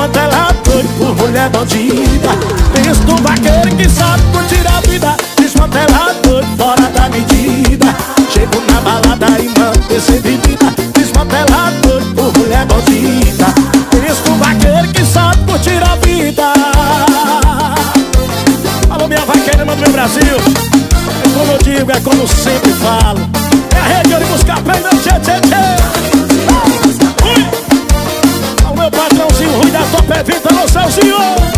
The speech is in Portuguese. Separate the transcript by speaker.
Speaker 1: desmantelado por mulher bandida. Penso no vaqueiro que sabe curtir a vida, desmantelado fora da medida. Chego na balada e mando ser bebida, desmantelado por mulher bandida. Penso no vaqueiro que sabe curtir a vida. Alô, minha vaqueira, mano, meu Brasil. É como eu digo, é como sempre falo. É a rede de buscar pé, não, tchê, tchê, tchê. Ui! O meu patrãozinho ruim da Top é Vinta no Céuzinho.